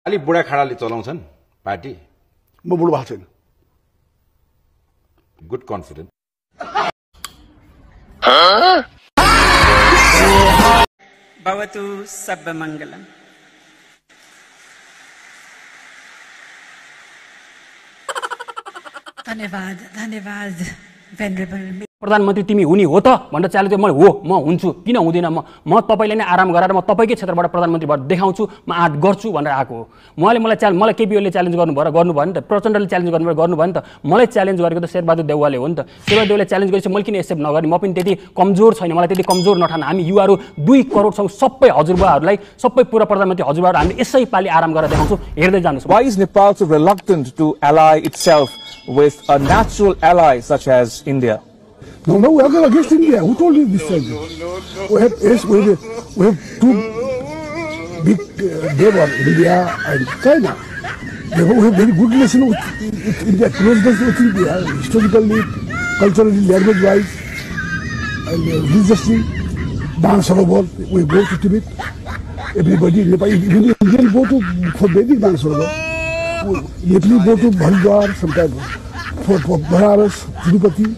अलि बुढा खाडाले चलाउँछन् पार्टी। म बुढो भएको छैन। Good confident. भवतु सर्वमङ्गलम्। धन्यवाद धन्यवाद venerable। प्रधानमन्त्री तिमी हुने हो त भनेर च्यालेन्ज म हो, म हुन्छु, किन हुँदिन। म तपाईलाई नै आराम गराएर म तपाईकै क्षेत्रबाट प्रधानमन्त्री भएर देखाउँछु, म आँट गर्छु भनेर आएको हो। उहाँले मलाई केपीओले च्यालेन्ज गर्नुभयो नि त, प्रचण्डले च्यालेन्ज गर्नुभयो नि त। मलाई च्यालेन्ज गरेको त शेरबहादुर देउवाले हो नि त। शेरबहादुर देउवाले च्यालेन्ज गरेपछि मैले किन एक्सेप्ट नगर्ने? म पनि त्यति कमजोर छैन, मलाई त्यति कमजोर नठान। हामी युवाहरू 2 करोड छौँ, सबै हजुरबाहरूलाई, सबै पुरा प्रधानमन्त्री हजुरबाहरू हामीले यसै पालि आराम गरेर देखाउँछु, हेर्दै जानुहोस्। Why is Nepal so reluctant to ally itself with a natural ally such as India? No, we are not against India. Who told you this? We have 2 big neighbors, India and China. We have very good relation with India, closeness with India, historically, culturally, language-wise, and religiously. Bahadur, we go to Tibet. Everybody, even Indians go to for Vedic Bahadur. Nepali go to Bahadur sometimes for Banaras, Tirupati.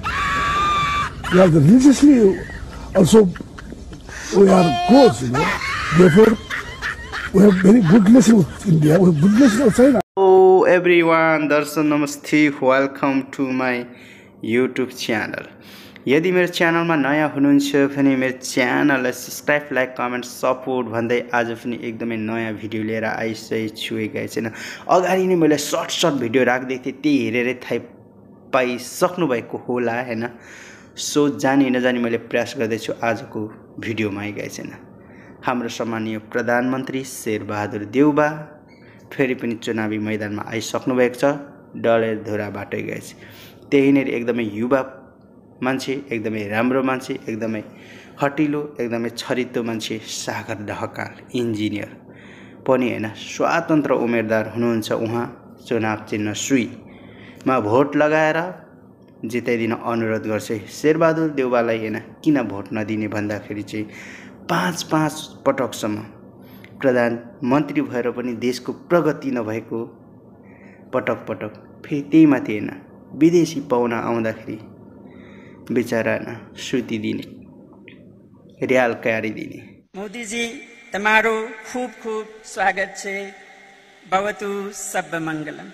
We are religiously also we are close, Therefore, we have very good relation with India. We have good relation with China. Hello everyone, Darshan Namaste. Welcome to my YouTube channel. यदि मेरो च्यानलमा नयाँ हुनुहुन्छ भने मेरो च्यानललाई subscribe, like, comment, support भन्दै आज पनि एकदमै नयाँ भिडियो लिएर आइसकेको छु गाइस हैन। अगाडि नै मैले सर्ट भिडियो राख्दै थिएँ, त्यही हेरेरै थाहा पाइसक्नु भएको होला हैन। सो जानी नजानी मैले प्रयास गर्दै छु आजको भिडियोमा गाइस हैन। हाम्रो सम्मानीय प्रधानमन्त्री शेरबहादुर देउबा फेरि पनि चुनावी मैदानमा आइसक्नु भएको छ, डडेलधुराबाट गाइस। त्यही नै एकदमै युवा मान्छे, एकदमै राम्रो मान्छे, एकदमै हटिलो, एकदमै छरितो मान्छे सागर ढकाल इन्जिनियर पनि हैन, स्वतन्त्र उम्मेदवार हुनुहुन्छ। उहाँ चुनाव चिन्ह सुईमा भोट लगाएर जिताइदिन अनुरोध गर्छ। शेरबहादुर देउबालाई हैन किन भोट नदिने भन्दाखेरि चाहिँ 5 पटकसम्म प्रधानमन्त्री भएर पनि देशको प्रगति नभएको पटक फेरि त्यही माथि हैन विदेशी पाहुना आउँदाखेरि बेचारा न सुति दिने, रियाल क्यारी दिने। मोदी जी तमारो खूब स्वागत छे। भवतु सर्वमङ्गलम्।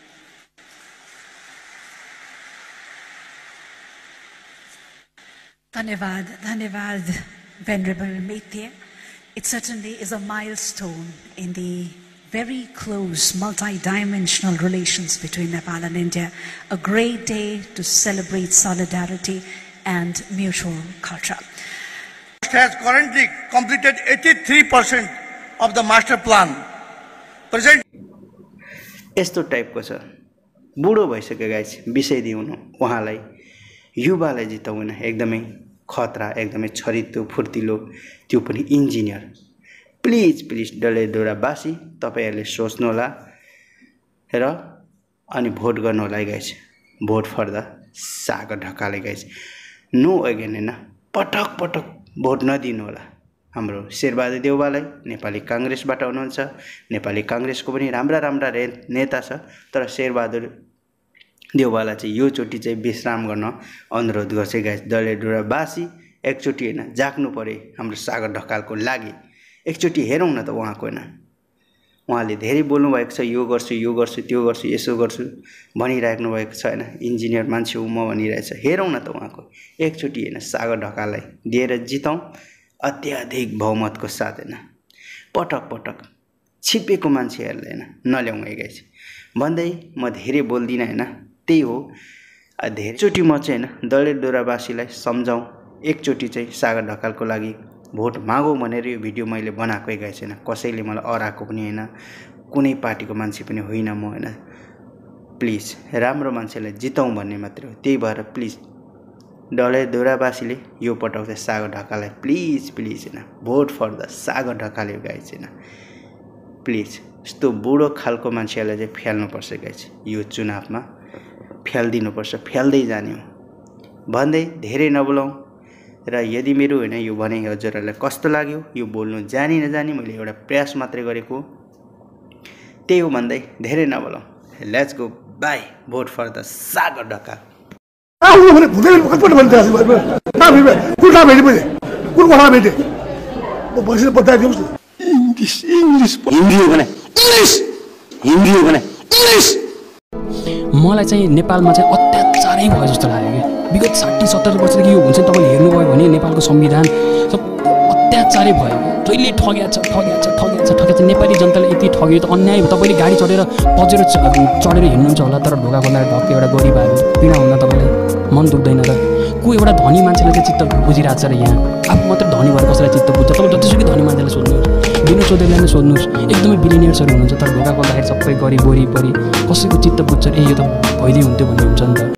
धन्यवाद धन्यवाद venerable Maitya. It certainly is a milestone in the very close multi-dimensional relations between Nepal and India. A great day to celebrate solidarity and mutual culture. Has currently completed 83% of the master plan. Present. यस्तो टाइपको छ, बुढो भइसक्यो guys, विषय दिउनु उहाँलाई, युवालाई जिताउन एकदमै खतरा, एकदमै छरितो फुर्तिलो, त्यो पनि इन्जिनियर। प्लिज डडेलधुरावासी तपाईहरुले सोच्नु होला र अनि भोट गर्नु होला guys. Vote for the Sagar ढकाले गाइस। नो अगेन हैन, पटक भोट नदिनु होला। हाम्रो शेरबहादुर देउवालाई नेपाली कांग्रेसबाट हुनुहुन्छ। नेपाली कांग्रेसको पनि राम्रा नेता छ, तर शेरबहादुर देउवालाई चाहिँ यो चोटी चाहिँ विश्राम गर्न अनुरोध गर्छ गाइस। डडेलधुरावासी एकचोटी हैन जाग्नु पर्यो हाम्रो सागर ढकालको लागि। एकचोटी हेरौं न त उहाँको हैन। उहाँले धेरै बोल्नु भएको छ, यो गर्छु त्यो गर्छु यसो गर्छु भनिराख्नु भएको छ हैन। इन्जिनियर मान्छे हो म भनिरहेछ। हेरौं न त उहाँको एकचोटी हैन सागर ढकाललाई दिएर जिताउँ अत्याधिक बहुमतको साथ हैन। पटक छिपेको मान्छेहरुलाई हैन नल्याउँ है गाइस भन्दै म धेरै बोल्दिन हैन। त्यही हो, धेरैचोटी म चाहिँ हैन डडेलधुरावासीलाई सम्झाउँ, एकचोटी चाहिँ सागर ढकालको लागि भोट मागौँ भनेर यो भिडियो मैले बनाएको गाइस हैन। कसैले मलाई अराएको पनि हैन, कुनै पार्टीको मान्छे पनि होइन म हैन। प्लिज राम्रो मान्छेलाई जिताउँ भन्ने मात्र हो। त्यही भएर प्लिज डडेलधुरावासीले यो पटक चाहिँ सागर ढकाललाई प्लिज हैन vote for the Sagar Dhakal guys हैन। प्लिज यस्तो बुढो खालको मान्छेलाई चाहिँ फ्याल्नुपर्छ गाइस। यो चुनावमा फ्याल्दिनुपर्छ, फ्याल्दै जाने हो भन्दै धेरै नबोलाउँ। र यदि मेरो हैन यो भने हजुरहरुलाई कस्तो लाग्यो, यो बोल्नु जानी नजानी मैले एउटा प्रयास मात्रै गरेको, त्यही हो भन्दै धेरै नबोलौँ let's go bye vote for the Sagar Dhakal आउनु भने भुँदैन कतिपल्ट भन्दै कुन ठाउँ भेटेँ मैले कुन कोठामा भेटेँ म बसेर बताइदिनुहोस् न इङ्ग्लिस हिन्दी हो भने इङ्ग्लिस मलाई चाहिँ नेपालमा चाहिँ अत्याचारै भयो जस्तो लाग्यो कि विगत 60-70 वर्षदेखि यो हुन्छ तपाईँले हेर्नुभयो भने नेपालको संविधान सब अत्याचारै भयो जहिले ठगेछ नेपाली जनताले यति ठग्यो त अन्याय भयो तपाईँले गाडी चढेर पजेर चढेर हिँड्नुहुन्छ होला तर ढोका खोलाएर ढक्के एउटा गरिब आयो पीडा हुँदा तपाईँलाई मन दुख्दैन त को एउटा धनी मान्छेले चाहिँ चित्त बुझिरहेको छ र यहाँ आफू मात्र धनी भएर कसैलाई चित्त बुझ्छ तपाईँ जतिसुकै धनी मान्छेलाई सोध्नुहोस् बिना सोधेलाई नै सोध्नुहोस् एकदमै बिलिनियर्सहरू हुनुहुन्छ तर ढोका खोल्दाखेरि सबै गरिब वरिपरि कसैको चित्त बुझ्छ ए यो त भइदियो हुन्थ्यो भन्ने हुन्छ नि त